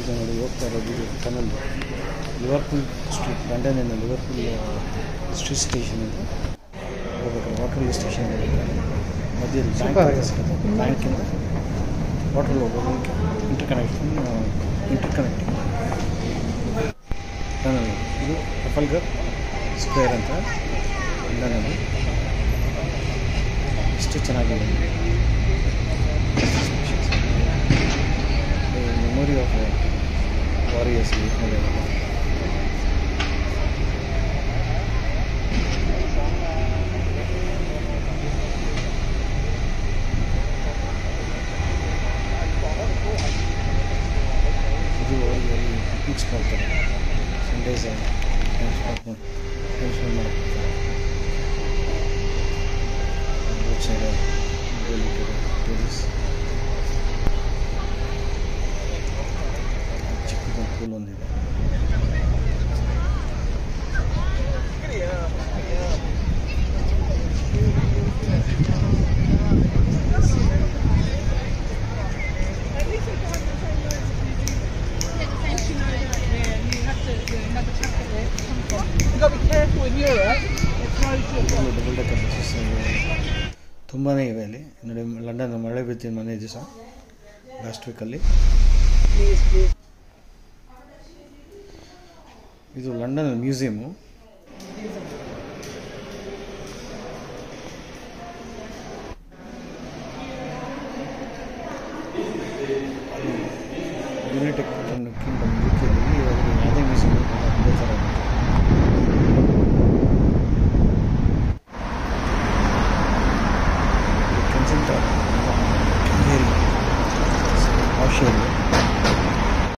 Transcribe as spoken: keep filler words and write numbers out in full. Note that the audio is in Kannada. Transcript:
ನೋಡಿ ಹೋಗ್ತಾ ಇರೋದು ಇದು ಟನಲ್ ಲಿವರ್ಪೂಲ್ ಸ್ಟ್ರೀಟ್, ಲಂಡನ್ನಿನ ಲಿವರ್ಪೂಲ್ ಸ್ಟ್ರೀಟ್ ಸ್ಟೇಷನ್ ಅಂತ ಹೋಗ್ಬೇಕಾದ್ರೆ ವಾಟರ್ಲೂ ಸ್ಟೇಷನ್ ಹೋಗ್ಬೇಕಾದ್ರೆ ಮಧ್ಯದಲ್ಲಿ ಬ್ಯಾಂಕ್ ಸಿಗುತ್ತೆ. ಬ್ಯಾಂಕಿಂದ ವಾಟರ್ ಹೋಗೋದಕ್ಕೆ inter connection inter connecting tunnel. ಇದು ಟ್ರಫಲ್ಗರ್ ಸ್ಕ್ವೇರ್ ಅಂತ ಲಂಡನ್ನಲ್ಲಿ. ಇಷ್ಟು ಚೆನ್ನಾಗಿದೆ. ಮೆಮೊರಿ ಆಫ್ ವಾರಿಯರ್ಸ್ ಇದು ಅವರಿಗೆ ಪಿಕ್ನಿಕ್ಸ್ ಮಾಡ್ತಾರೆ. ಸಂಡೇಸ್ ಟೈಮ್ ಸ್ಪಾಟ್ ಮಾಡಿ ಟೈಮ್ ಸ್ಪೆಂಡ್ ಮಾಡ್ತಾರೆ. ರೋಡ್ ಸೈಡ್ ಟೂರಿಸ್ ಚಿಕ್ಕದೊಂದು ಪೂಲ್ ಒಂದಿದೆ. ಡಬಲ್ ಡೆಕ್ಕರ್ ಬಸ್ಸಸ್ ತುಂಬಾ ಇವೆ ಅಲ್ಲಿ. ನೋಡಿ ಲಂಡನ್ ಮಳೆ ಬಿದ್ದ ಮನೆ ದಿವಸ ಲಾಸ್ಟ್ ವೀಕಲ್ಲಿ. ಇದು London museum. United Kingdom U ಕೆದಲ್ಲಿ ಯಾವುದೇ ಮ್ಯೂಸಿಯಂ ಅದೇ ಥರ ಕೆನ್ಸಿಂಗ್ಟನ್ ಆಸ್ಟ್ರೇಲಿಯಾ